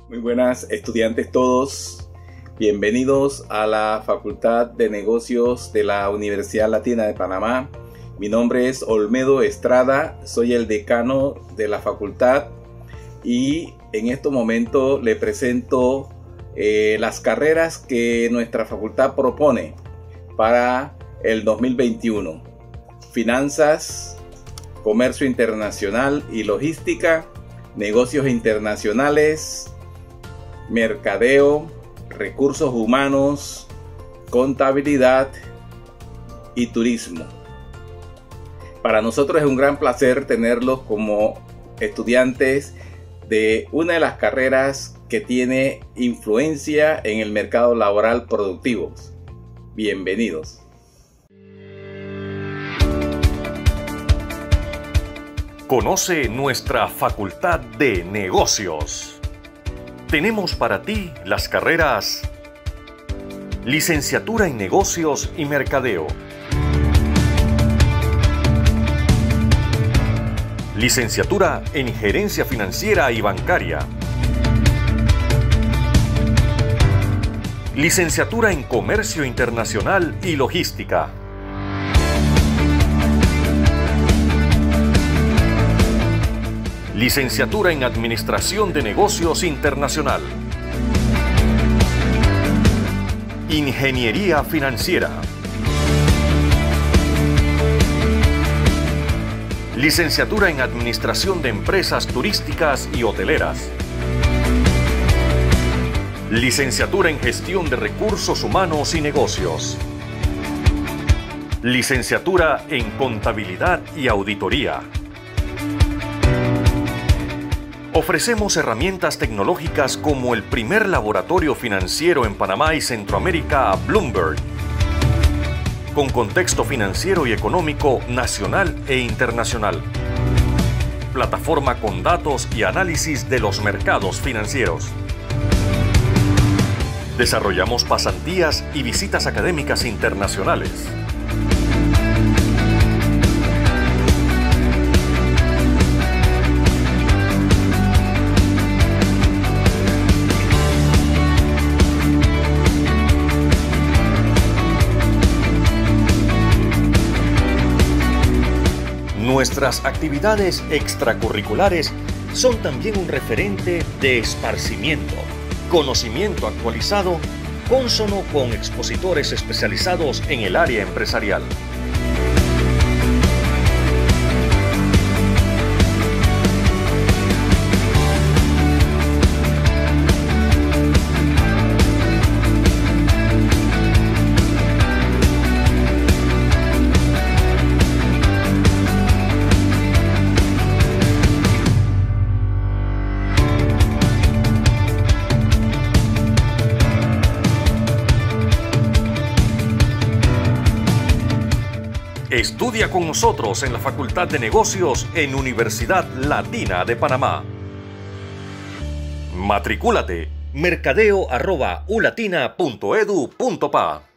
Muy buenas estudiantes todos, bienvenidos a la Facultad de Negocios de la Universidad Latina de Panamá. Mi nombre es Olmedo Estrada, soy el decano de la facultad y en este momento le presento las carreras que nuestra facultad propone para el 2021. Finanzas, Comercio Internacional y Logística, Negocios Internacionales, Mercadeo, Recursos Humanos, Contabilidad y Turismo. Para nosotros es un gran placer tenerlos como estudiantes de una de las carreras que tiene influencia en el mercado laboral productivo. Bienvenidos. Conoce nuestra Facultad de Negocios. Tenemos para ti las carreras Licenciatura en Negocios y Mercadeo, Licenciatura en Gerencia Financiera y Bancaria, Licenciatura en Comercio Internacional y Logística, Licenciatura en Administración de Negocios Internacional, Ingeniería Financiera, Licenciatura en Administración de Empresas Turísticas y Hoteleras, Licenciatura en Gestión de Recursos Humanos y Negocios, Licenciatura en Contabilidad y Auditoría. Ofrecemos herramientas tecnológicas como el primer laboratorio financiero en Panamá y Centroamérica, Bloomberg, con contexto financiero y económico nacional e internacional. Plataforma con datos y análisis de los mercados financieros. Desarrollamos pasantías y visitas académicas internacionales. Nuestras actividades extracurriculares son también un referente de esparcimiento, conocimiento actualizado, cónsono con expositores especializados en el área empresarial. Estudia con nosotros en la Facultad de Negocios en Universidad Latina de Panamá. Matricúlate mercadeo@ulatina.edu.pa